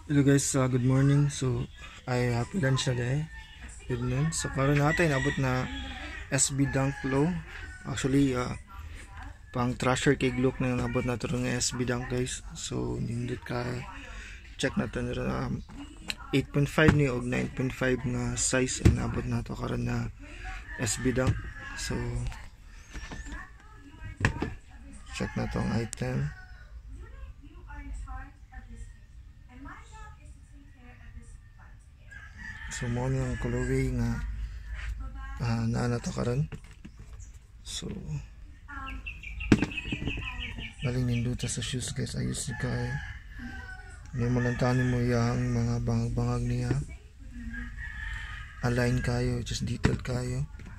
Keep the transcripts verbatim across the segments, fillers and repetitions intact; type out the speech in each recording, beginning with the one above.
Hello guys, uh, good morning. So, ay happy lunch na day. Good noon. So, karon natin abot na S B Dunk Low. Actually, uh, pang trasher kay look na nabot na ito ng S B Dunk guys. So, nindot ka check natin rin um, eight point five ni og nine point five nga size ang nabot na ito karon na S B Dunk. So, check na itong item. So mo yung colorway nga uh, naa na to karon. So galing ninduta sa shoes guys, ayos ni kay may mo lang tanin mo yung mga bangag-bangag niya, align kayo, just detailed kayo.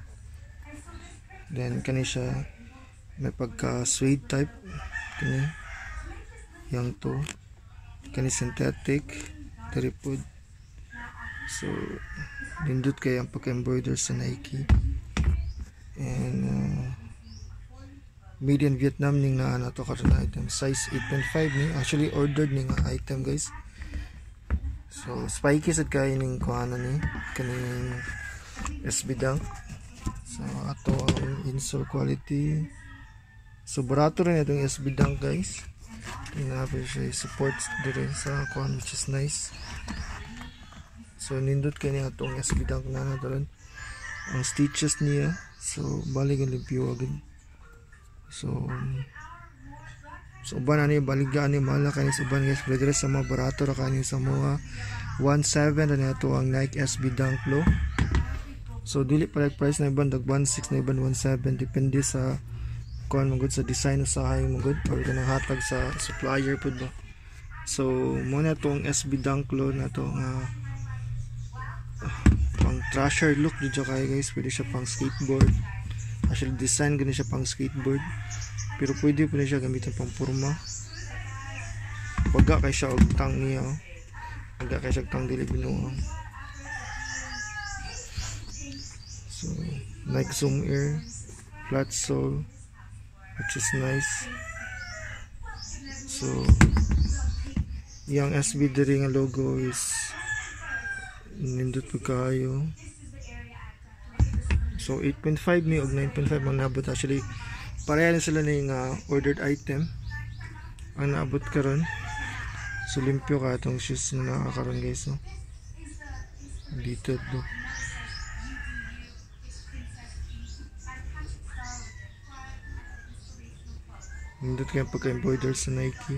Then kani siya may pagka suede type, kani yang to kani synthetic tripod. So, nindot kayo ang pagka-embroider sa Nike. And, uh, made in Vietnam ning na ano to karon na item. Size eight point five ni. Actually, ordered ning item guys. So, spiky sad kayo ning kuhanan ni. Kaning S B Dunk. So, ato ang insole quality. So, barato rin itong S B Dunk guys. Tinapin siya supports din sa kuhan, which is nice. So nindot kay niya itong S B Dunk na natin ang stitches niya. So balik ang limpyo agad. So so uban na niya baligaan niya mahal kayo sa uban guys. Pwede sa mga barato ra kayo sa mga one seven na ito ang Nike S B Dunk Low. So dili pala price na iban dag one six na iban one seven depende sa kuan mo sa design sa hay mo good or kanang hatag sa supplier pud ba. So mo na itong S B Dunk Low na to nga uh, pang trasher look dito kayo guys. Pwede siya pang skateboard, actually design gani siya pang skateboard, pero pwede po na siya gamitin pang purma. Pagka kay siya og tang niya, pagka kay siya tang dili binuang. So Nike Zoom Air flat sole, which is nice. So yung S B diri nga logo is nindot po kayo. So eight point five ni og nine point five ang nabot. Actually pareha na sila na yung uh, ordered item ang naabot karon. So limpyo ka itong shoes na nakakaroon guys. So dito do nindot kayo pagka-embroider sa Nike.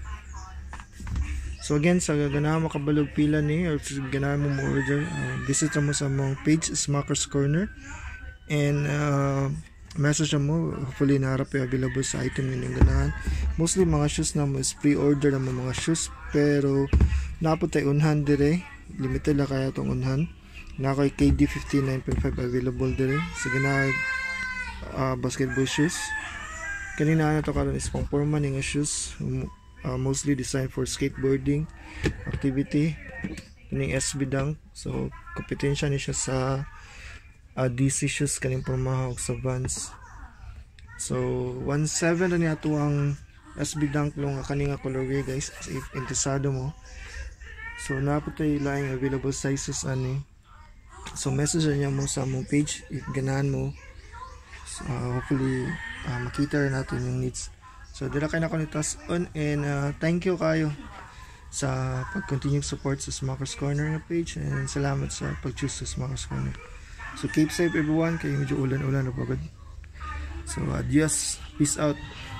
So again, sa ganahan makabalog pila ni or ganahan mo mo-order, uh, visit mo sa mong page Smackers Corner and uh, message mo. Hopefully naharap yung available sa item yun yung ganahan. Mostly mga shoes na mo is pre-order na mga shoes, pero napot tayo unhan dire, limited lang kaya itong unhan na kay K D fifty-nine point five available dire sa ganahan uh, basketball shoes. Kanina na to karon is pang forma nga shoes. Uh, mostly designed for skateboarding activity. Kaning S B Dunk. So kompetensya ni siya sa uh, D C shoes kaning pamahawak sa Vans. So one seven na niya to ang S B Dunk Low nga kaning colorway guys, if interesado mo. So napatay lang available sizes ani. So message niya mo sa mong page if ganahan mo. So, uh, hopefully uh, makita rin natin yung needs. So dira kay na ko ni tas on and uh, thank you kayo sa pag-continue support sa Smackers Corner na page, and salamat sa pag-choose sa Smackers Corner. So keep safe everyone, kay medyo ulan-ulan na pagod. So adios, peace out.